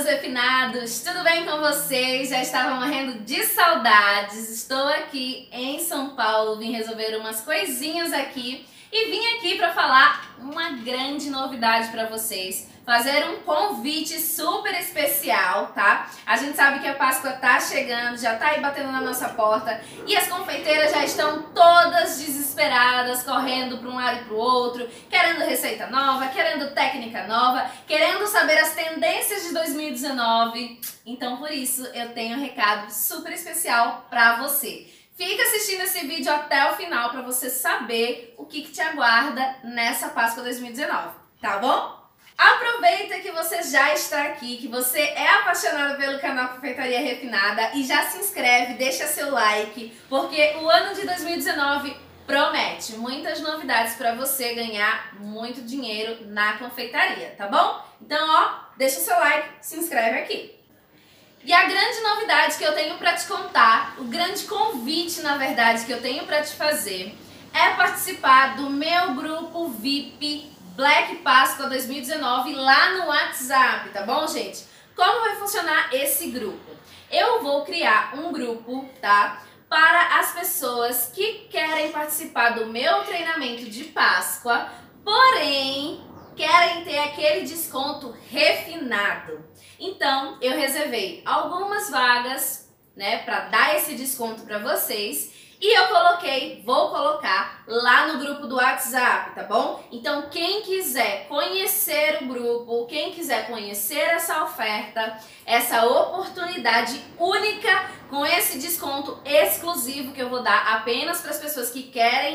refinados, tudo bem com vocês? Já estava morrendo de saudades. Estou aqui em São Paulo, vim resolver umas coisinhas aqui e vim aqui para falar uma grande novidade para vocês. Fazer um convite super especial, tá? A gente sabe que a Páscoa tá chegando, já tá aí batendo na nossa porta e as confeiteiras já estão todas desesperadas, correndo para um lado e para o outro, querendo receita nova, querendo técnica nova, querendo saber as tendências de 2019. Então, por isso, eu tenho um recado super especial para você. Fica assistindo esse vídeo até o final para você saber o que te aguarda nessa Páscoa 2019, tá bom? Aproveita que você já está aqui, que você é apaixonado pelo canal Confeitaria Refinada e já se inscreve, deixa seu like, porque o ano de 2019 promete muitas novidades para você ganhar muito dinheiro na confeitaria, tá bom? Então, ó, deixa seu like, se inscreve aqui. E a grande novidade que eu tenho para te contar, o grande convite, na verdade, que eu tenho para te fazer é participar do meu grupo VIP Black Páscoa 2019 lá no WhatsApp, tá bom, gente? Como vai funcionar esse grupo? Eu vou criar um grupo, tá? Para as pessoas que querem participar do meu treinamento de Páscoa, porém querem ter aquele desconto refinado. Então, eu reservei algumas vagas, né, para dar esse desconto para vocês. E eu vou colocar lá no grupo do WhatsApp, tá bom? Então, quem quiser conhecer o grupo, quem quiser conhecer essa oferta, essa oportunidade única com esse desconto exclusivo que eu vou dar apenas para as pessoas que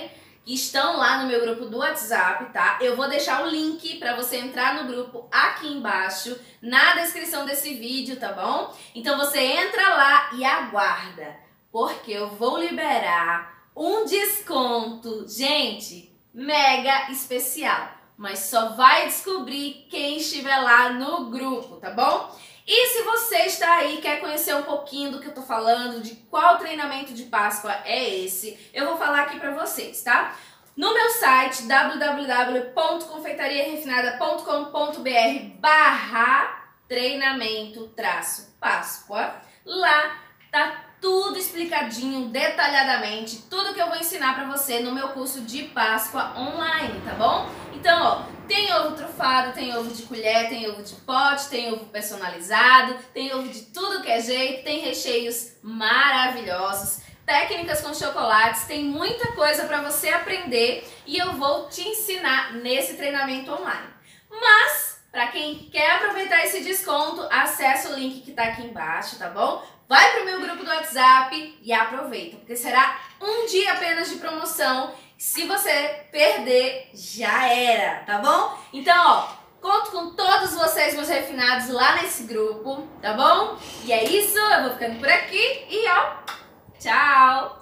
estão lá no meu grupo do WhatsApp, tá? Eu vou deixar o link para você entrar no grupo aqui embaixo, na descrição desse vídeo, tá bom? Então, você entra lá e aguarda, porque eu vou liberar um desconto, gente, mega especial. Mas só vai descobrir quem estiver lá no grupo, tá bom? E se você está aí e quer conhecer um pouquinho do que eu tô falando, de qual treinamento de Páscoa é esse, eu vou falar aqui pra vocês, tá? No meu site, www.confeitariarefinada.com.br/treinamento-Páscoa, lá tá tudo explicadinho, detalhadamente, tudo que eu vou ensinar pra você no meu curso de Páscoa online, tá bom? Então, ó, tem ovo trufado, tem ovo de colher, tem ovo de pote, tem ovo personalizado, tem ovo de tudo que é jeito, tem recheios maravilhosos, técnicas com chocolates, tem muita coisa pra você aprender e eu vou te ensinar nesse treinamento online. Mas, pra quem quer aproveitar esse desconto, acessa o link que tá aqui embaixo, tá bom? Vai pro meu grupo do WhatsApp e aproveita, porque será um dia apenas de promoção. Se você perder, já era, tá bom? Então, ó, conto com todos vocês, meus refinados, lá nesse grupo, tá bom? E é isso, eu vou ficando por aqui e ó, tchau!